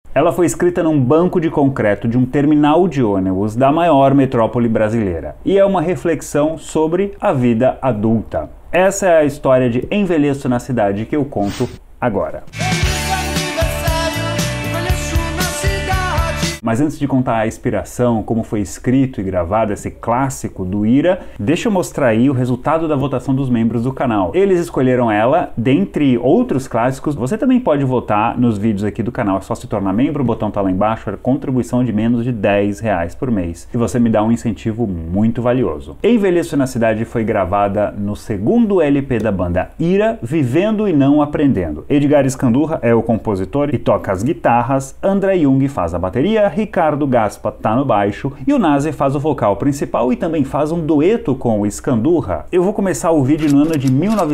Ela foi escrita num banco de concreto de um terminal de ônibus da maior metrópole brasileira e é uma reflexão sobre a vida adulta. Essa é a história de Envelheço na Cidade que eu conto agora. Mas antes de contar a inspiração, como foi escrito e gravado esse clássico do Ira, deixa eu mostrar aí o resultado da votação dos membros do canal. Eles escolheram ela, dentre outros clássicos. Você também pode votar nos vídeos aqui do canal, é só se tornar membro, o botão tá lá embaixo, é contribuição de menos de R$10 por mês. E você me dá um incentivo muito valioso. Envelheço na Cidade foi gravada no segundo LP da banda Ira, Vivendo e Não Aprendendo. Edgar Escandurra é o compositor e toca as guitarras, André Jung faz a bateria, Ricardo Gaspa tá no baixo e o Nazi faz o vocal principal e também faz um dueto com o Escandurra. Eu vou começar o vídeo no ano de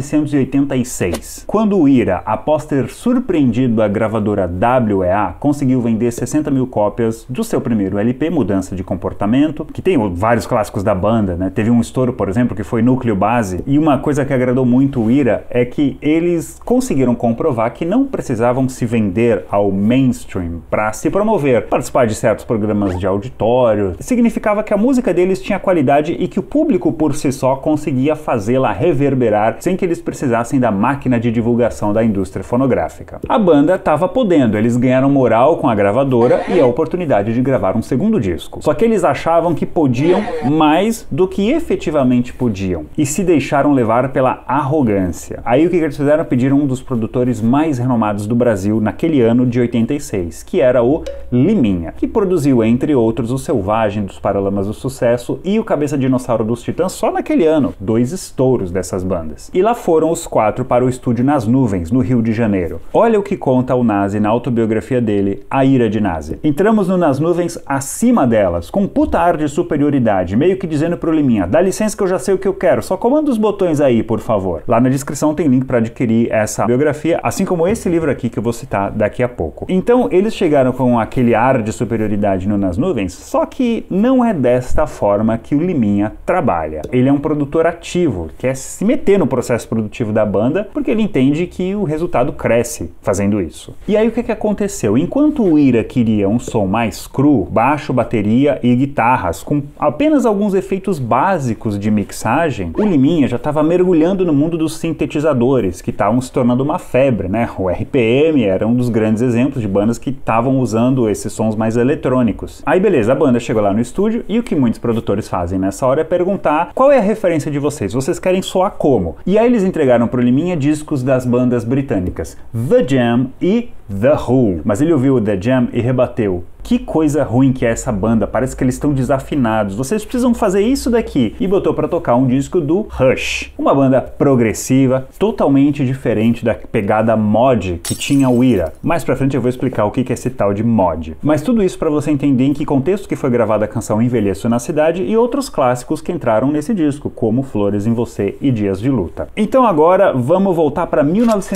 1986, quando o Ira, após ter surpreendido a gravadora WEA, conseguiu vender 60 mil cópias do seu primeiro LP, Mudança de Comportamento, que tem vários clássicos da banda, né? Teve um estouro, por exemplo, que foi Núcleo Base, e uma coisa que agradou muito o Ira é que eles conseguiram comprovar que não precisavam se vender ao mainstream para se promover, participar de certos programas de auditório. Significava que a música deles tinha qualidade e que o público por si só conseguia fazê-la reverberar sem que eles precisassem da máquina de divulgação da indústria fonográfica. A banda estava podendo, eles ganharam moral com a gravadora e a oportunidade de gravar um segundo disco. Só que eles achavam que podiam mais do que efetivamente podiam e se deixaram levar pela arrogância. Aí o que eles fizeram? Pediram um dos produtores mais renomados do Brasil naquele ano de 86, que era o Liminha, que produziu, entre outros, o Selvagem dos Paralamas do Sucesso e o Cabeça Dinossauro dos Titãs só naquele ano, 2 estouros dessas bandas. E lá foram os 4 para o estúdio Nas Nuvens, no Rio de Janeiro. Olha o que conta o Nazi na autobiografia dele, A Ira de Nazi. Entramos no Nas Nuvens acima delas, com puta ar de superioridade, meio que dizendo pro Liminha, dá licença que eu já sei o que eu quero, só comanda os botões aí, por favor. Lá na descrição tem link para adquirir essa biografia, assim como esse livro aqui que eu vou citar daqui a pouco. Então, eles chegaram com aquele ar de superioridade no Nas Nuvens, só que não é desta forma que o Liminha trabalha. Ele é um produtor ativo, quer se meter no processo produtivo da banda, porque ele entende que o resultado cresce fazendo isso. E aí o que aconteceu? Enquanto o Ira queria um som mais cru, baixo, bateria e guitarras, com apenas alguns efeitos básicos de mixagem, o Liminha já estava mergulhando no mundo dos sintetizadores, que estavam se tornando uma febre, né? O RPM era um dos grandes exemplos de bandas que estavam usando esses sons mais eletrônicos. Aí beleza, a banda chegou lá no estúdio e o que muitos produtores fazem nessa hora é perguntar qual é a referência de vocês, vocês querem soar como? E aí eles entregaram pro Liminha discos das bandas britânicas The Jam e The Who. Mas ele ouviu o The Jam e rebateu: que coisa ruim que é essa banda, parece que eles estão desafinados, vocês precisam fazer isso daqui. E botou pra tocar um disco do Rush, uma banda progressiva, totalmente diferente da pegada mod que tinha o Ira. Mais pra frente eu vou explicar o que é esse tal de mod. Mas tudo isso pra você entender em que contexto que foi gravada a canção Envelheço na Cidade e outros clássicos que entraram nesse disco, como Flores em Você e Dias de Luta. Então agora vamos voltar pra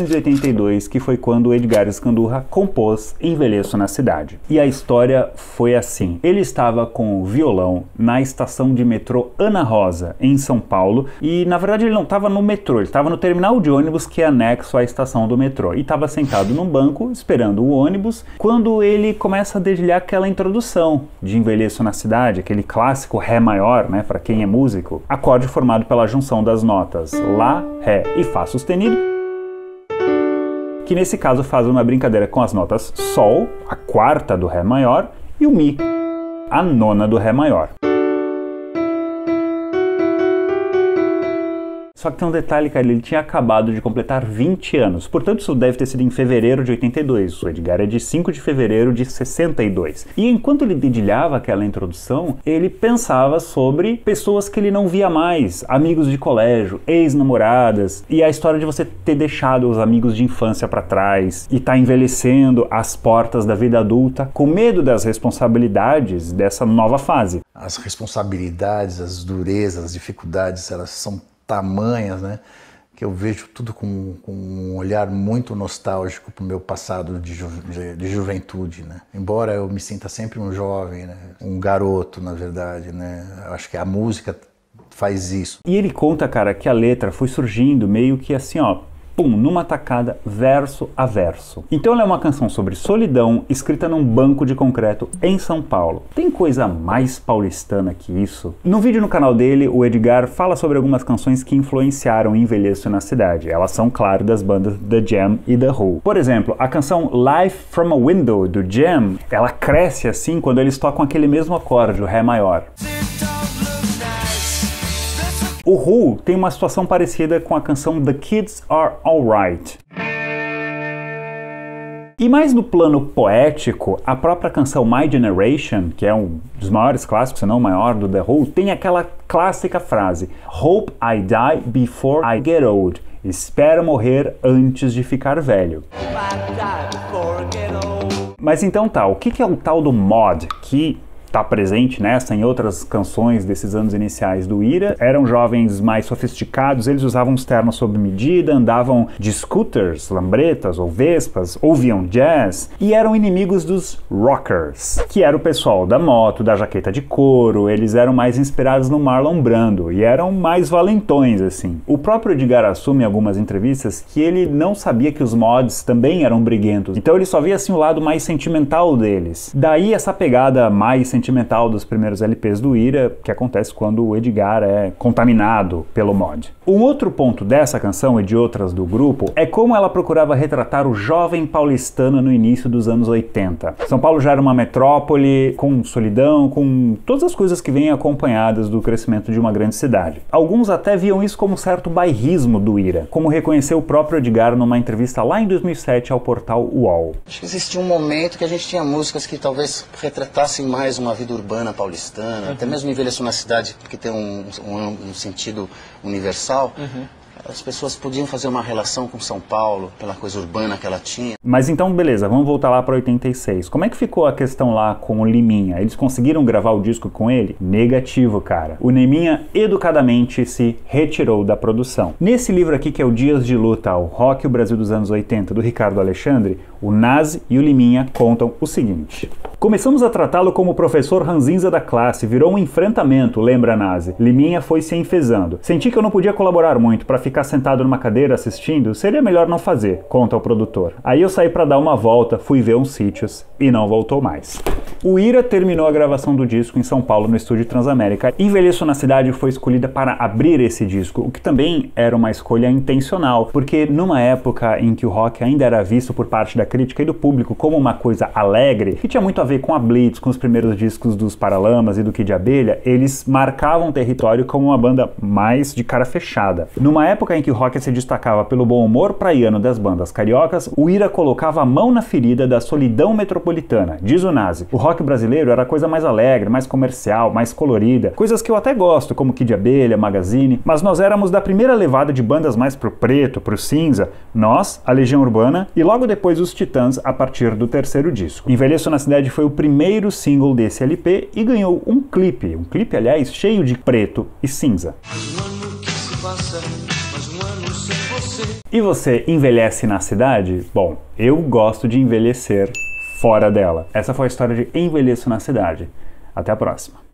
1982, que foi quando o Edgar Escandurra compôs Envelheço na Cidade. E a história foi assim: ele estava com o violão na estação de metrô Ana Rosa, em São Paulo, e na verdade ele não estava no metrô, ele estava no terminal de ônibus que é anexo à estação do metrô, e estava sentado num banco esperando o ônibus, quando ele começa a dedilhar aquela introdução de Envelheço na Cidade, aquele clássico Ré maior, né, para quem é músico, acorde formado pela junção das notas Lá, Ré e Fá sustenido, que nesse caso faz uma brincadeira com as notas Sol, a quarta do Ré maior, e o Mi, a nona do Ré maior. Só que tem um detalhe, cara, ele tinha acabado de completar 20 anos, portanto isso deve ter sido em fevereiro de 82, o Edgar é de 5 de fevereiro de 62. E enquanto ele dedilhava aquela introdução, ele pensava sobre pessoas que ele não via mais, amigos de colégio, ex-namoradas, e a história de você ter deixado os amigos de infância para trás, e tá envelhecendo às portas da vida adulta, com medo das responsabilidades dessa nova fase. As responsabilidades, as durezas, as dificuldades, elas são tamanhas, né, que eu vejo tudo com um olhar muito nostálgico para o meu passado de juventude, né? Embora eu me sinta sempre um jovem, né, um garoto, na verdade, né? Eu acho que a música faz isso. E ele conta, cara, que a letra foi surgindo meio que assim, ó, pum, numa tacada, verso a verso. Então ela é uma canção sobre solidão, escrita num banco de concreto em São Paulo. Tem coisa mais paulistana que isso? No vídeo no canal dele, o Edgar fala sobre algumas canções que influenciaram o Envelheço na Cidade. Elas são, claro, das bandas The Jam e The Who. Por exemplo, a canção Life from a Window, do Jam, ela cresce assim quando eles tocam aquele mesmo acorde, o Ré maior. O Who tem uma situação parecida com a canção The Kids Are Alright. E mais no plano poético, a própria canção My Generation, que é um dos maiores clássicos, se não o maior, do The Who, tem aquela clássica frase: Hope I die before I get old. Espero morrer antes de ficar velho. Mas então tá, o que é o tal do mod, que está presente nessa e em outras canções desses anos iniciais do Ira? Eram jovens mais sofisticados, eles usavam uns ternos sob medida, andavam de scooters, lambretas ou vespas, ouviam jazz e eram inimigos dos rockers, que era o pessoal da moto, da jaqueta de couro. Eles eram mais inspirados no Marlon Brando e eram mais valentões, assim. O próprio Edgar assume em algumas entrevistas que ele não sabia que os mods também eram briguentos, então ele só via assim o lado mais sentimental deles. Daí essa pegada mais sentimental dos primeiros LPs do Ira, que acontece quando o Edgar é contaminado pelo mod. Um outro ponto dessa canção e de outras do grupo é como ela procurava retratar o jovem paulistano no início dos anos 80. São Paulo já era uma metrópole com solidão, com todas as coisas que vêm acompanhadas do crescimento de uma grande cidade. Alguns até viam isso como um certo bairrismo do Ira, como reconheceu o próprio Edgar numa entrevista lá em 2007 ao portal UOL. Acho que existia um momento que a gente tinha músicas que talvez retratassem mais uma vida urbana paulistana, até mesmo Envelheço na Cidade, porque tem um sentido universal. As pessoas podiam fazer uma relação com São Paulo, pela coisa urbana que ela tinha. Mas então, beleza, vamos voltar lá para 86. Como é que ficou a questão lá com o Liminha? Eles conseguiram gravar o disco com ele? Negativo, cara. O Liminha educadamente se retirou da produção. Nesse livro aqui, que é o Dias de Luta, o Rock e o Brasil dos anos 80, do Ricardo Alexandre, o Nazi e o Liminha contam o seguinte: começamos a tratá-lo como o professor ranzinza da classe, virou um enfrentamento, lembra Nazi. Liminha foi se enfezando. Senti que eu não podia colaborar muito, para ficar sentado numa cadeira assistindo, seria melhor não fazer, conta o produtor. Aí eu saí para dar uma volta, fui ver uns sítios e não voltou mais. O Ira terminou a gravação do disco em São Paulo, no estúdio Transamérica. Envelheço na Cidade foi escolhida para abrir esse disco, o que também era uma escolha intencional, porque numa época em que o rock ainda era visto por parte da crítica e do público como uma coisa alegre, que tinha muito a ver com a Blitz, com os primeiros discos dos Paralamas e do Kid de Abelha, eles marcavam território como uma banda mais de cara fechada. Numa época em que o rock se destacava pelo bom humor praiano das bandas cariocas, o Ira colocava a mão na ferida da solidão metropolitana, diz o Nazi. O rock brasileiro era a coisa mais alegre, mais comercial, mais colorida, coisas que eu até gosto, como Kid de Abelha, Magazine, mas nós éramos da primeira levada de bandas mais pro preto, pro cinza, nós, a Legião Urbana, e logo depois os Titãs a partir do terceiro disco. Envelheço na Cidade foi o primeiro single desse LP e ganhou um clipe, aliás, cheio de preto e cinza. E você envelhece na cidade? Bom, eu gosto de envelhecer fora dela. Essa foi a história de Envelheço na Cidade. Até a próxima.